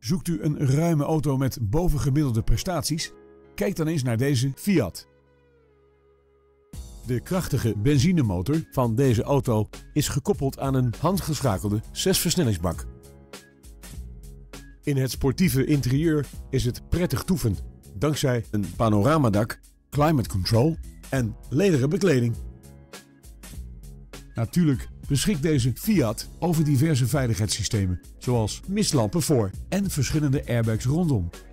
Zoekt u een ruime auto met bovengemiddelde prestaties? Kijk dan eens naar deze Fiat. De krachtige benzinemotor van deze auto is gekoppeld aan een handgeschakelde 6-versnellingsbak. In het sportieve interieur is het prettig toeven, dankzij een panoramadak, climate control en lederen bekleding. Natuurlijk beschikt deze Fiat over diverse veiligheidssystemen, zoals mistlampen voor en verschillende airbags rondom.